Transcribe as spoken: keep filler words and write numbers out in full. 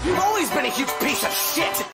You've always been a huge piece of shit!